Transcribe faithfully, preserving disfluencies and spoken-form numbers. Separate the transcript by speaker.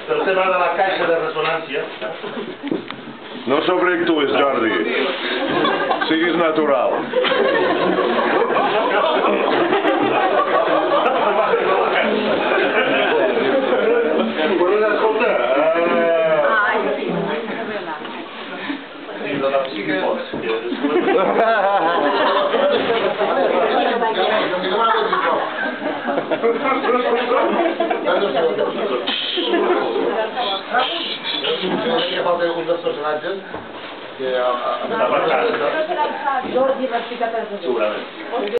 Speaker 1: pel tema de la caixa de ressonància.
Speaker 2: No sobreactuïs, Jordi. Siguis natural.
Speaker 1: Però escolta... Sí que pots.
Speaker 3: Que falta un dels personatges que...
Speaker 1: Jordi l'ha ficat a
Speaker 3: segurament.